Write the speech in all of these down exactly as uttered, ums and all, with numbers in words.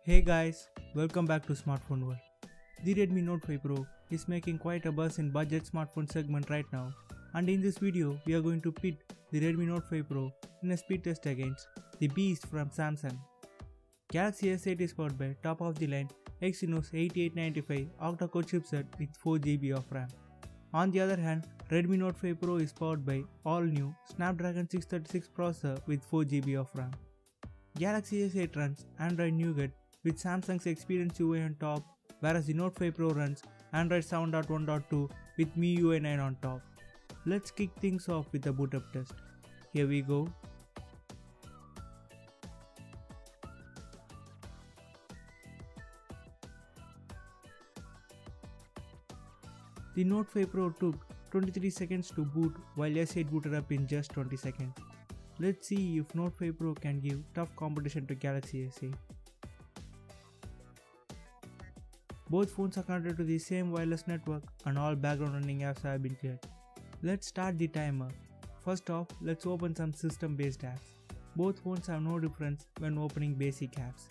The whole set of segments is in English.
Hey guys, welcome back to Smartphone World. The Redmi Note five Pro is making quite a buzz in budget smartphone segment right now, and in this video we are going to pit the Redmi Note five Pro in a speed test against the beast from Samsung. Galaxy S eight is powered by top of the line Exynos eighty-eight ninety-five octa-core chipset with four gigabytes of RAM. On the other hand, Redmi Note five Pro is powered by all-new Snapdragon six thirty-six processor with four gigabytes of RAM. Galaxy S eight runs Android Nougat with Samsung's Experience U I on top, whereas the Note five Pro runs Android seven point one point two with M I U I nine on top. Let's kick things off with a boot up test. Here we go. The Note five Pro took twenty-three seconds to boot while S eight booted up in just twenty seconds. Let's see if Note five Pro can give tough competition to Galaxy S eight. Both phones are connected to the same wireless network and all background running apps have been cleared. Let's start the timer. First off, let's open some system based apps. Both phones have no difference when opening basic apps.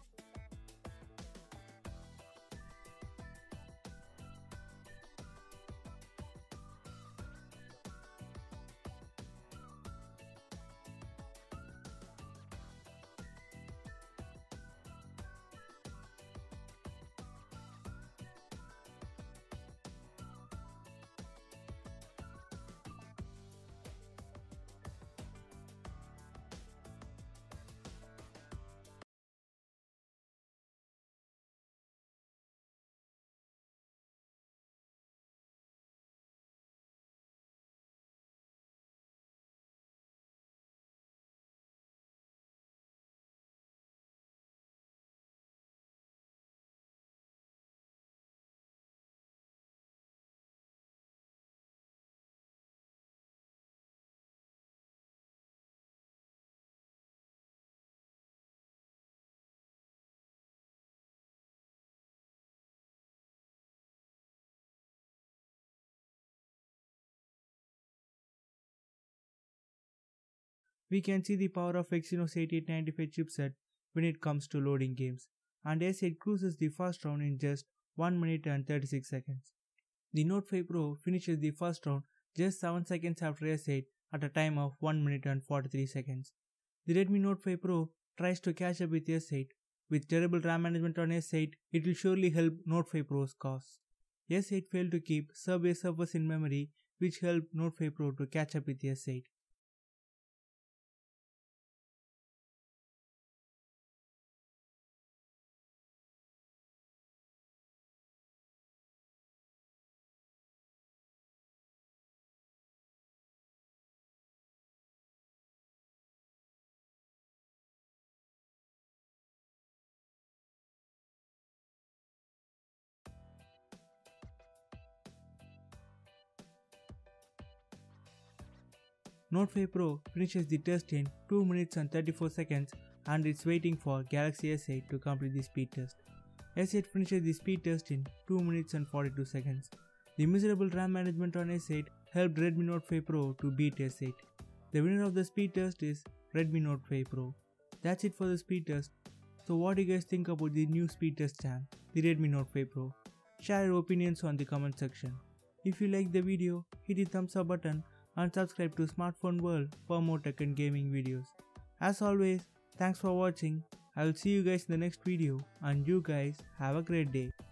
We can see the power of Exynos eighty-eight ninety-five chipset when it comes to loading games, and S eight cruises the first round in just one minute and thirty-six seconds. The Note five Pro finishes the first round just seven seconds after S eight at a time of one minute and forty-three seconds. The Redmi Note five Pro tries to catch up with S eight. With terrible RAM management on S eight, it will surely help Note five Pro's cause. S eight failed to keep Subway Surfers in memory, which helped Note five Pro to catch up with S eight. Note five Pro finishes the test in two minutes and thirty-four seconds and it's waiting for Galaxy S eight to complete the speed test. S eight finishes the speed test in two minutes and forty-two seconds. The miserable RAM management on S eight helped Redmi Note five Pro to beat S eight. The winner of the speed test is Redmi Note five Pro. That's it for the speed test. So what do you guys think about the new speed test champ, the Redmi Note five Pro? Share your opinions on the comment section. If you like the video, hit the thumbs up button and subscribe to Smartphone World for more tech and gaming videos. As always, thanks for watching. I will see you guys in the next video and you guys have a great day.